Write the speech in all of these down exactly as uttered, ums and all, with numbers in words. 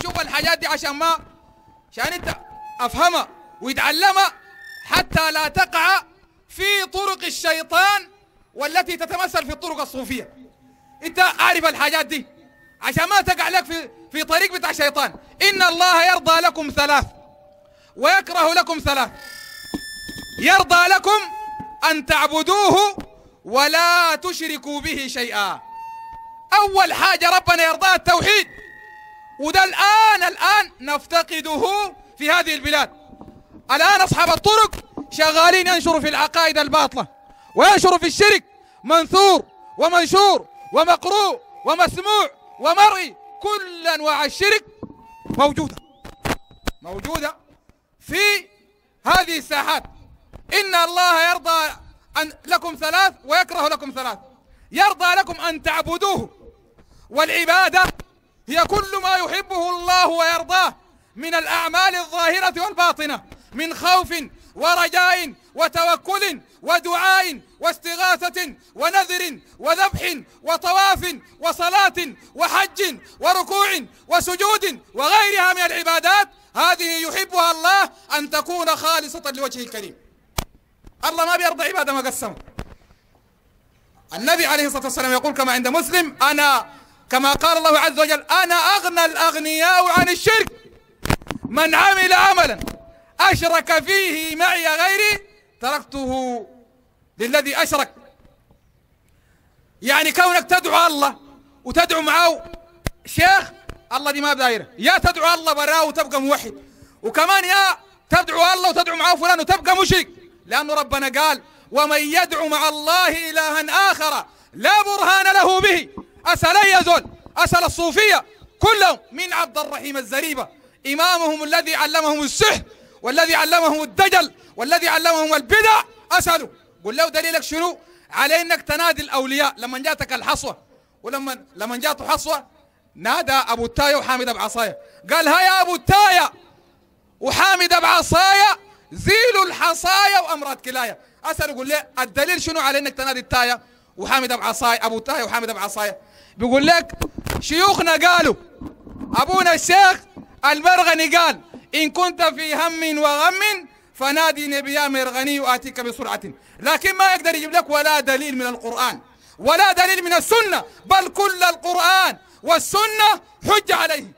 شوف الحاجات دي عشان ما عشان انت افهمها ويتعلمها حتى لا تقع في طرق الشيطان والتي تتمثل في الطرق الصوفية. انت عارف الحاجات دي عشان ما تقع لك في في طريق بتاع الشيطان. إن الله يرضى لكم ثلاث ويكره لكم ثلاث. يرضى لكم أن تعبدوه ولا تشركوا به شيئا. أول حاجة ربنا يرضى التوحيد، وده الآن الآن نفتقده في هذه البلاد. الآن أصحاب الطرق شغالين ينشروا في العقائد الباطلة وينشروا في الشرك منثور ومنشور ومقروء ومسموع ومرئي. كل أنواع الشرك موجودة موجودة في هذه الساحات. إن الله يرضى أن لكم ثلاث ويكره لكم ثلاث. يرضى لكم أن تعبدوه، والعبادة هي كل ما يحبه الله ويرضاه من الأعمال الظاهرة والباطنة، من خوف ورجاء وتوكل ودعاء واستغاثة ونذر وذبح وطواف وصلاة وحج وركوع وسجود وغيرها من العبادات. هذه يحبها الله أن تكون خالصة لوجهه الكريم. الله ما بيرضى عبادة مقسمة. النبي عليه الصلاة والسلام يقول كما عند مسلم: أنا كما قال الله عز وجل: أنا أغنى الأغنياء عن الشرك، من عمل عملا أشرك فيه معي غيري تركته للذي أشرك. يعني كونك تدعو الله وتدعو معه شيخ، الله دي ما بدايره. يا تدعو الله براه وتبقى موحد، وكمان يا تدعو الله وتدعو معه فلان وتبقى مشرك، لأنه ربنا قال: ومن يدعو مع الله إلها آخر لا برهان له به. أسأل يزول أسأل الصوفية كلهم من عبد الرحيم الزريبة إمامهم الذي علمهم السحر والذي علمهم الدجل والذي علمهم البدع، أسأله قل له دليلك شنو على إنك تنادي الأولياء لما جاتك الحصوة؟ ولما لما جاته حصوة نادى أبو التاية وحامد بعصاية، قال: هيا أبو التاية وحامد بعصاية زيلوا الحصايا وأمراض كلاية. أسأله قل له الدليل شنو على إنك تنادي التاية وحامد بعصاية أبو التاية وحامد بعصاية؟ بيقول لك شيوخنا قالوا، أبونا الشيخ المرغني قال: إن كنت في هم وغم فنادي بيا مرغني وآتيك بسرعة. لكن ما يقدر يجيب لك ولا دليل من القرآن ولا دليل من السنة، بل كل القرآن والسنة حج عليه.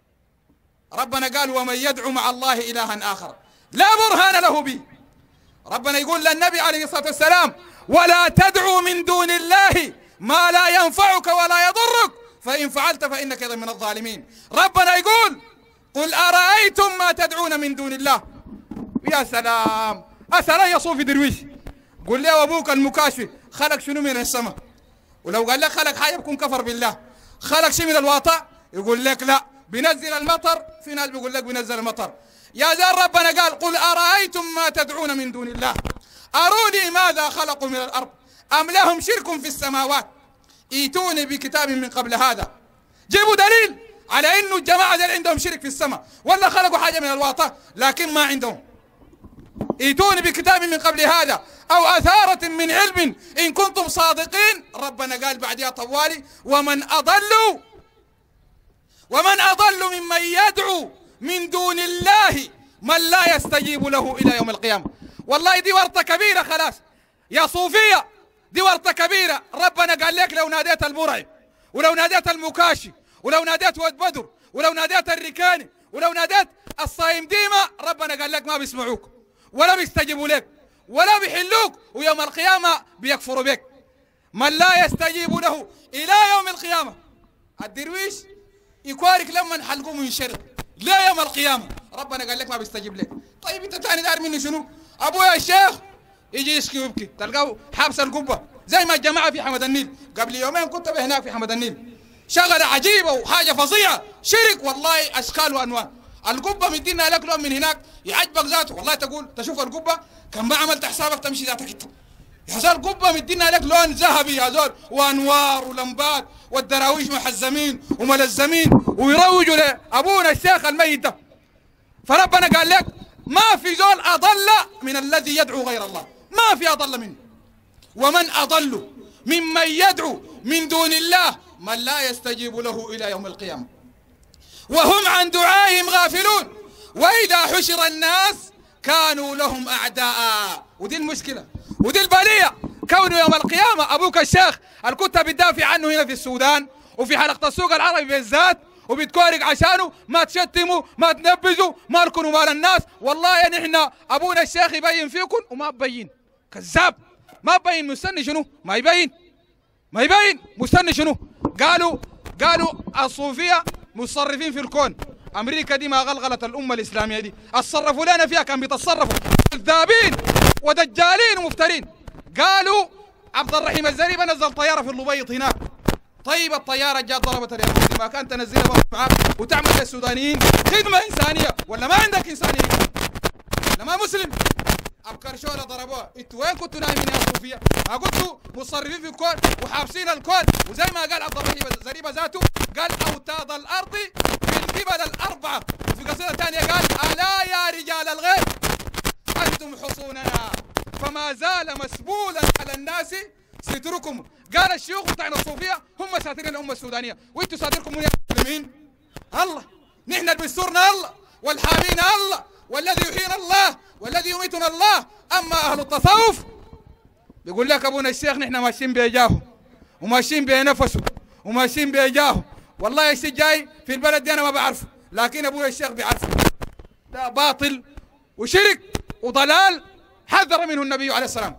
ربنا قال: ومن يدعو مع الله إلها آخر لا برهان له به. ربنا يقول للنبي عليه الصلاة والسلام: ولا تدعو من دون الله ما لا ينفعك ولا يضرك فإن فعلت فإنك إذا من الظالمين. ربنا يقول: قل أرأيتم ما تدعون من دون الله. يا سلام، أسأل يا صوفي درويش، قل لي أبوك المكاشف خلق شنو من السماء؟ ولو قال لك خلق حاجة بكون كفر بالله. خلق شيء من الواطة؟ يقول لك لا. بينزل المطر؟ في ناس بيقول لك بينزل المطر. يا زال ربنا قال: قل أرأيتم ما تدعون من دون الله أروني ماذا خلقوا من الأرض أم لهم شرك في السماوات ايتوني بكتاب من قبل هذا. جيبوا دليل على انه الجماعه دول عندهم شرك في السماء ولا خلقوا حاجه من الواطه لكن ما عندهم. ايتوني بكتاب من قبل هذا او اثاره من علم ان كنتم صادقين. ربنا قال بعدها طوالي: ومن اضل ومن اضل ممن يدعو من دون الله من لا يستجيب له الى يوم القيامه. والله دي ورطه كبيره خلاص يا صوفيه، دي ورطة كبيرة. ربنا قال لك لو ناديت البرعي ولو ناديت المكاشي ولو ناديت ود بدر ولو ناديت الركاني ولو ناديت الصايم ديما، ربنا قال لك ما بيسمعوك ولا بيستجيبوا لك ولا بيحلوك، ويوم القيامة بيكفروا بك. من لا يستجيب له إلى يوم القيامة. الدرويش يكوارك لما حلقوه من شرق لا يوم القيامة، ربنا قال لك ما بيستجيب لك. طيب انت تاني دار مني شنو؟ ابويا الشيخ يجي يشكي ويبكي، تلقاه حابس القبه زي ما الجماعه في حمد النيل. قبل يومين كنت هناك في حمد النيل، شغله عجيبه وحاجه فظيعه، شرك والله اشكال وانواع. القبه مدينا لك لون من هناك يعجبك ذاته، والله تقول تشوف القبه كان ما عملت حسابك تمشي ذاتك انت. يا زول القبه مدينا لك لون ذهبي يا زول، وانوار ولمبات والدراويش محزمين وملزمين ويروجوا لابونا الشيخ الميت ده. فربنا قال لك ما في زول اضل من الذي يدعو غير الله، ما في أضل منه. ومن أضل ممن يدعو من دون الله من لا يستجيب له إلى يوم القيامة وهم وعن دعائهم غافلون وإذا حشر الناس كانوا لهم أعداء. ودي المشكلة ودي البلية، كونه يوم القيامة أبوك الشيخ اللي كنت بتدافع عنه هنا في السودان وفي حلقة السوق العربي بالذات وبتكورق عشانه ما تشتموا ما تنبذوا ما تكونوا مال الناس، والله يا نحن أبونا الشيخ يبين فيكم وما بين، كذاب ما بين. مستني شنو؟ ما يبين ما يبين مستني شنو؟ قالوا قالوا الصوفية متصرفين في الكون، أمريكا دي ما غلغلت الأمة الإسلامية دي، اتصرفوا لنا فيها كان بيتصرفوا كذابين ودجالين ومفترين. قالوا عبد الرحيم الزريبة نزل طيارة في اللبيط هناك، طيب الطيارة جات ضربت اليهود، ما كان تنزلها معاك وتعمل للسودانيين خدمة إنسانية، ولا ما عندك إنسانية؟ ولا ما مسلم؟ أبكر شولا ضربوها، انتوا وين كنتوا نايمين يا صوفية؟ ما كنتوا متصرفين في الكون وحابسين الكون، وزي ما قال عبد الرحيم الزريبة ذاته قال أوتاد الأرض بالقبل الأربعة، وفي قصيدة ثانية قال ألا يا رجال الغيب أنتم حصوننا فما زال مسبولا على الناس ستركم. قال الشيوخ بتاعنا الصوفية هم ساترين الأمة السودانية، وانتوا ساتركم من المسلمين؟ الله، نحن اللي بيسترنا الله والحامينا الله والذي يحيينا الله والذي يميتنا الله. أما أهل التصوف بيقول لك أبونا الشيخ نحن ماشيين بيجاهه وماشيين بنفسه وماشيين بيجاهه. والله الشيء جاي في البلد دي أنا ما بعرفه، لكن أبونا الشيخ بيعرفه. ده باطل وشرك وضلال حذر منه النبي عليه السلام،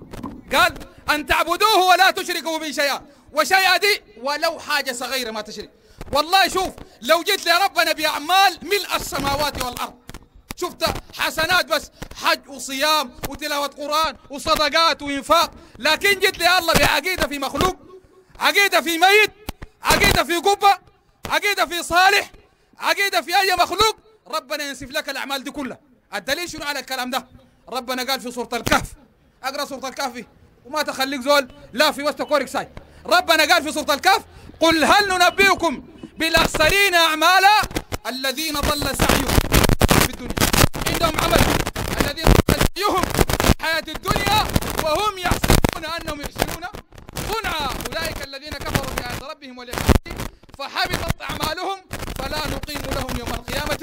قال أن تعبدوه ولا تشركوا به شيئا، وشيئا دي ولو حاجة صغيرة ما تشرك. والله شوف لو جيت لربنا بأعمال ملء السماوات والأرض، شفت حسنات بس حج وصيام وتلاوة قرآن وصدقات وإنفاق، لكن جيت لي الله بعقيدة في مخلوق، عقيدة في ميت، عقيدة في قبة، عقيدة في صالح، عقيدة في أي مخلوق، ربنا ينسف لك الأعمال دي كلها. الدليل شنو على الكلام ده؟ ربنا قال في سورة الكهف، اقرأ سورة الكهف وما تخليك زول لا في وسط كورك ساي. ربنا قال في سورة الكهف قل هل ننبئكم بالأخسرين أعمالا الذين ضل سعيهم في الدنيا عندهم عمل، الذين ضل سعيهم في الحياة الدنيا وهم يحسبون أنهم يحسنون صنعا أولئك الذين كفروا بآيات ربهم ولقائه فحبطت أعمالهم فلا نقيم لهم يوم القيامة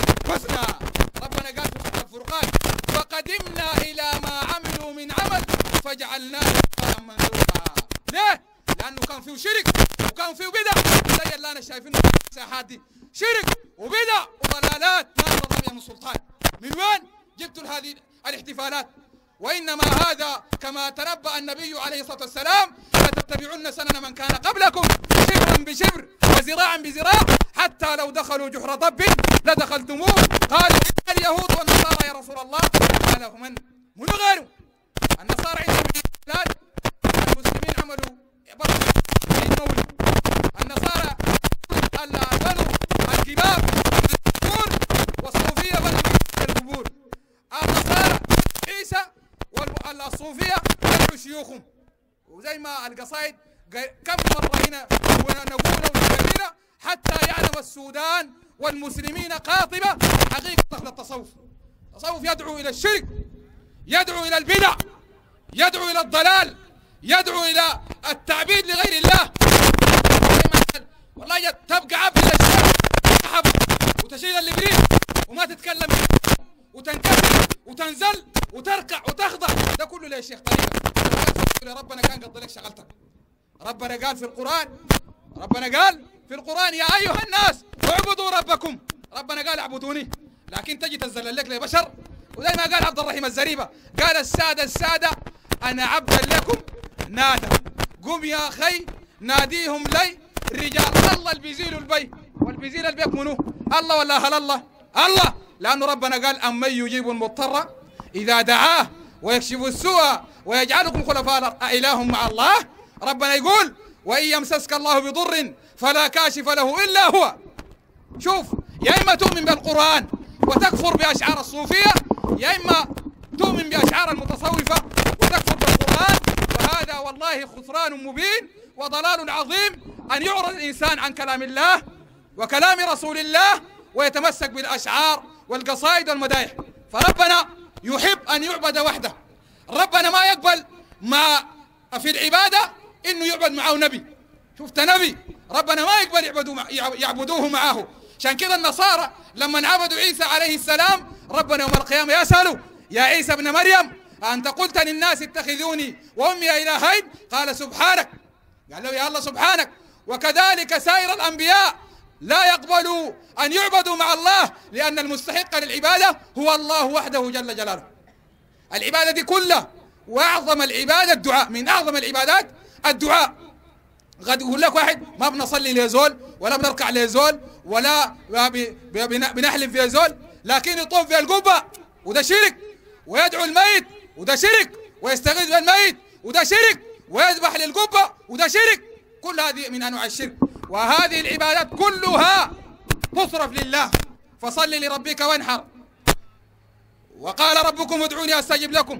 وزنا. ربنا قال في سورة الفرقان فقدمنا إلى ما عملوا من عمل فجعلناه هباء منثورا. ليه؟ لأنه كان فيه شرك وكان فيه بدع زي اللي أنا شايفينه في الساحات دي، شرك وبدع وضلالات ما أنزل الله بها من سلطان. من وين جبتوا هذه الاحتفالات؟ وإنما هذا كما تنبأ النبي عليه الصلاة والسلام لتتبعن سنن من كان قبلكم شبرا بشبر وذراعا بذراع حتى لو دخلوا جحر ضب لدخلتموه. قالوا إن اليهود والنصارى يا رسول الله، قال من من غيره؟ النصارى عندهم احتفالات، المسلمين عملوا برضه عيد مولد، النصارى بنوا الكباب القبور والصوفية بنوا القبور، النصارى عيسى والصوفية بنوا شيوخهم. وزي ما القصائد كم مرة هنا ونقول ونكررها حتى يعلم السودان والمسلمين قاطبة حقيقة أهل التصوف. التصوف يدعو إلى الشرك، يدعو إلى البدع، يدعو إلى الضلال، يدعو إلى التعبيد لغير الله. والله تبقى عبد للشيخ وتشيل الإبريق وما تتكلم وتنكسر وتنزل وتركع وتخضع، ده كله ليه شيخ طريقة؟ ربنا كان قضى لك شغلتك. ربنا قال في القرآن، ربنا قال في القرآن يا أيها الناس اعبدوا ربكم، ربنا قال اعبدوني، لكن تجي تنزل لك لبشر. وزي ما قال عبد الرحيم الزريبة قال السادة السادة أنا عبدا لكم نادى، قم يا أخي ناديهم لي رجال الله اللي بيزيلوا البي، واللي بيزيل البيت منو؟ الله ولا أهل الله؟ الله، لأنه ربنا قال أمن يجيب المضطر إذا دعاه ويكشف السوء ويجعلكم خلفاء الأرض أإله مع الله؟ ربنا يقول وإن يمسسك الله بضر فلا كاشف له إلا هو. شوف، يا إما تؤمن بالقرآن وتكفر بأشعار الصوفية، يا إما تؤمن بأشعار المتصوفة وتكفر بالقرآن، وهذا والله خسران مبين وضلال عظيم أن يعرض الإنسان عن كلام الله وكلام رسول الله ويتمسك بالأشعار والقصائد والمدائح. فربنا يحب أن يعبد وحده، ربنا ما يقبل مع في العبادة إنه يعبد معه نبي. شفت نبي ربنا ما يقبل يعبدوه معه، يعبدوه معه، عشان كده النصارى لما عبدوا عيسى عليه السلام ربنا يوم القيامة يسألوا يا عيسى ابن مريم أنت قلت للناس اتخذوني وأمي إلهين؟ قال سبحانك، قال له يا الله سبحانك. وكذلك سائر الأنبياء لا يقبلوا أن يعبدوا مع الله، لأن المستحق للعبادة هو الله وحده جل جلاله. العبادة دي كلها وأعظم العبادة الدعاء، من أعظم العبادات الدعاء. قد يقول لك واحد ما بنصلي لزول ولا بنركع لزول ولا بنحلم في زول، لكن يطوف في القبة وده شرك، ويدعو الميت وده شرك، ويستغيث بالميت وده شرك، ويذبح للقبة وده شرك. كل هذه من أنواع الشرك، وهذه العبادات كلها تصرف لله. فصل لربك وانحر، وقال ربكم ادعوني أستجب لكم،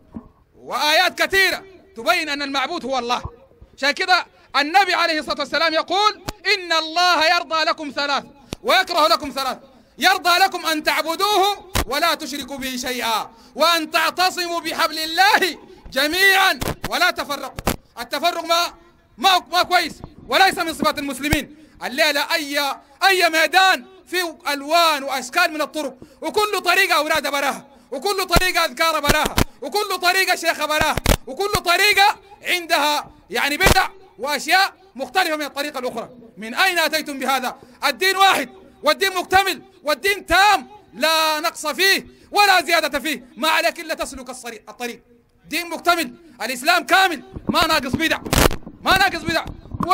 وآيات كثيرة تبين أن المعبود هو الله. عشان كده النبي عليه الصلاة والسلام يقول إن الله يرضى لكم ثلاث ويكره لكم ثلاث: يرضى لكم أن تعبدوه ولا تشركوا به شيئا، وأن تعتصموا بحبل الله جميعا ولا تفرقوا. التفرق ما ما ما كويس، وليس من صفات المسلمين. الليلة أي أي ميدان فيه ألوان وأشكال من الطرق، وكل طريقة أولاد براها، وكل طريقة أذكار براها، وكل طريقة شيخ براها، وكل طريقة عندها يعني بدع وأشياء مختلفة من الطريقة الأخرى. من أين أتيتم بهذا؟ الدين واحد، والدين مكتمل، والدين تام لا نقص فيه ولا زيادة فيه، ما عليك إلا تسلك الطريق. دين مكتمل، الإسلام كامل، ما ناقص بدع، ما ناقص بدع.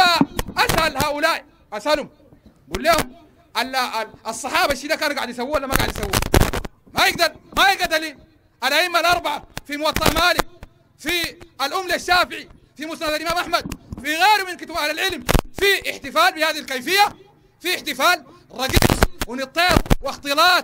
وأسأل هؤلاء، أسألهم قول لهم الصحابة الشيء ده كانوا قاعد يسووه ولا ما قاعد يسووه؟ ما يقدر ما يقدر لي. الأئمة الأربعة في موطأ مالك، في الأم للشافعي، في مسند الإمام أحمد، في غيره من كتب أهل العلم، في احتفال بهذه الكيفية، في احتفال رقيص ونطير واختلاط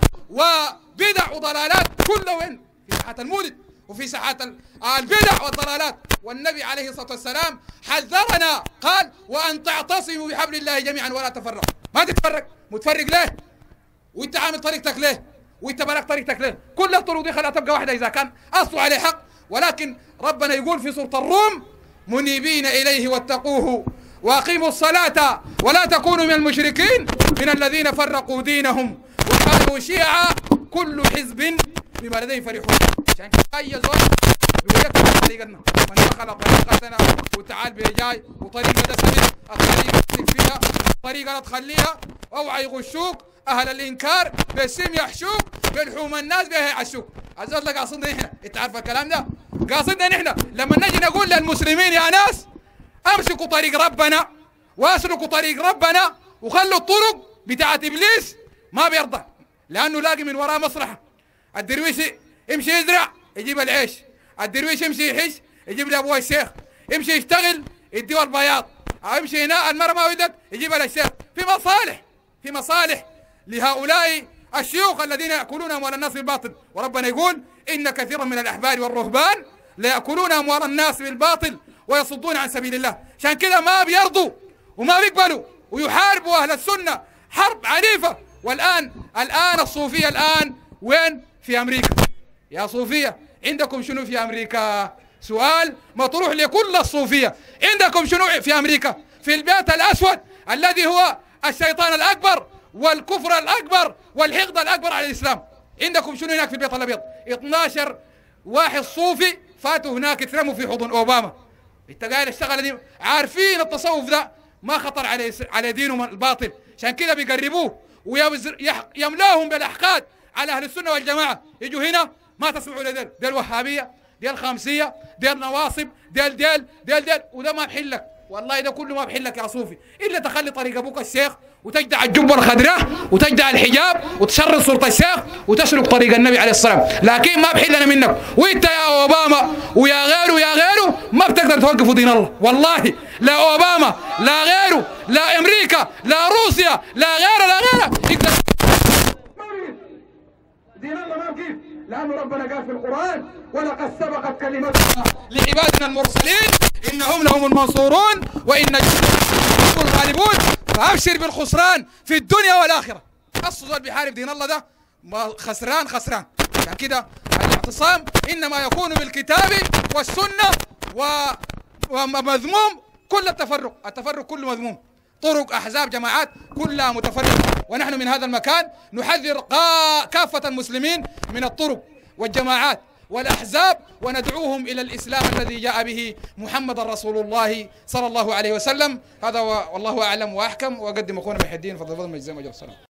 وبدع وضلالات، كله وين؟ في ساحات المولد وفي ساحات البدع والضلالات. والنبي عليه الصلاة والسلام حذرنا، قال وأن تعتصموا بحبل الله جميعا ولا تفرقوا. ما تتفرق، متفرق ليه؟ وانت عامل طريقتك ليه؟ وانت بلغ طريقتك ليه؟ كل الطرق دي خليها تبقى واحدة إذا كان أصله عليه حق. ولكن ربنا يقول في سورة الروم منيبين إليه واتقوه وأقيموا الصلاة ولا تكونوا من المشركين من الذين فرقوا دينهم وكانوا شيعا كل حزب بما لديهم فرحون. عشان كده أي زول بيقول لك طريقتنا، من دخل طريقتنا وتعال بجاي، وطريقة ده سبيل الطريقة فيها، طريقة لا تخليها، اوعى يغشوك أهل الإنكار بالسم يحشوك، بلحوم الناس بها يعشوك. الزول ده قاصدنا نحن، أنت عارف الكلام ده؟ قاصدنا نحن لما نجي نقول للمسلمين يا ناس امسكوا طريق ربنا واسلكوا طريق ربنا وخلوا الطرق بتاعت ابليس، ما بيرضى، لانه لاقي من وراه مصلحه. الدرويش يمشي يزرع يجيب العيش، الدرويش يمشي يحش يجيب له ابوه الشيخ، يمشي يشتغل يديه البياض، او يمشي هنا المرأة ما ولدت يجيب لها الشيخ. في مصالح، في مصالح لهؤلاء الشيوخ الذين ياكلون اموال الناس بالباطل. وربنا يقول ان كثيرا من الاحبار والرهبان ليأكلون أموال الناس بالباطل ويصدون عن سبيل الله. عشان كده ما بيرضوا وما بيقبلوا ويحاربوا أهل السنة حرب عنيفة. والآن الآن الصوفية الآن وين؟ في أمريكا. يا صوفية عندكم شنو في أمريكا؟ سؤال مطروح لكل الصوفية، عندكم شنو في أمريكا؟ في البيت الأسود الذي هو الشيطان الأكبر والكفر الأكبر والحقد الأكبر على الإسلام، عندكم شنو هناك في البيت الأبيض؟ اثني عشر واحد صوفي فاتوا هناك يترموا في حضن اوباما. انت قايل الشغله دي، عارفين التصوف ده ما خطر على على دينهم الباطل، عشان كده بيقربوه ويملاهم بالاحقاد على اهل السنه والجماعه. يجوا هنا ما تسمعوا لديل، ديل وهابيه، ديل خامسيه، ديل نواصب، ديل ديل ديل ديل، وده ما بحلك، والله ده كله ما بحلك يا صوفي، الا تخلي طريق ابوك الشيخ وتجدع الجبه الخضراء وتجدع الحجاب وتشرد صوره الشيخ وتسلك طريق النبي عليه الصلاه والسلام، لكن ما بحلنا منك. وانت يا اوباما ويا غيره يا غيره ما بتقدر توقفوا دين الله، والله لا اوباما لا غيره لا امريكا لا روسيا لا غيره لا غيره يقدر دين الله. ما كيف؟ لانه ربنا قال في القران ولقد سبقت كلمتنا لعبادنا المرسلين انهم لهم المنصورون وان جندنا هم الغالبون. فابشر بالخسران في الدنيا والاخره. الصوت بيحارب دين الله ده خسران خسران. عشان كده الاعتصام انما يكون بالكتاب والسنه ومذموم كل التفرق، التفرق كله مذموم. طرق، أحزاب، جماعات كلها متفرقة. ونحن من هذا المكان نحذر كافة المسلمين من الطرق والجماعات والأحزاب، وندعوهم إلى الإسلام الذي جاء به محمد رسول الله صلى الله عليه وسلم. هذا والله أعلم وأحكم، وأقدم أخونا محي الدين. فضل الله، السلام.